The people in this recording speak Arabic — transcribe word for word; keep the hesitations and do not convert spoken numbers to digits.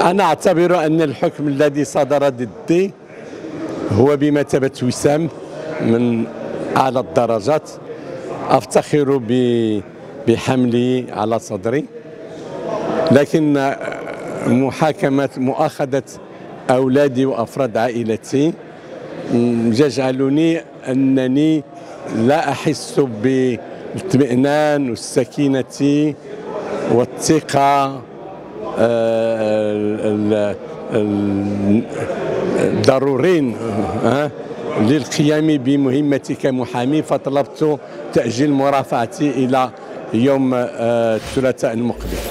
أنا أعتبر أن الحكم الذي صدر ضدي هو بمثابة وسام من أعلى الدرجات، أفتخر بحمله على صدري، لكن محاكمة مؤاخذة أولادي وأفراد عائلتي يجعلني أنني لا أحس بالاطمئنان والسكينة والثقة الضرورين للقيام بمهمتي كمحامي، فطلبت تأجيل مرافعتي إلى يوم الثلاثاء المقبل.